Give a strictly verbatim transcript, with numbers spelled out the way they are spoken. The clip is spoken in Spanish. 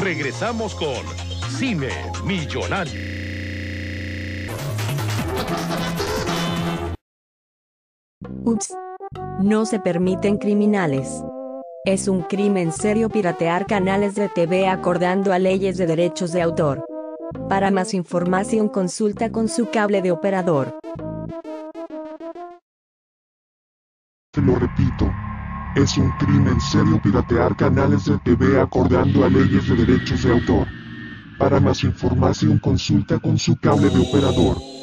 Regresamos con Cine Millonario. Ups. No se permiten criminales. Es un crimen serio piratear canales de T V acordando a leyes de derechos de autor. Para más información consulta con su cable de operador. Te lo repito. Es un crimen serio piratear canales de T V acordando a leyes de derechos de autor. Para más información consulta con su cable de operador.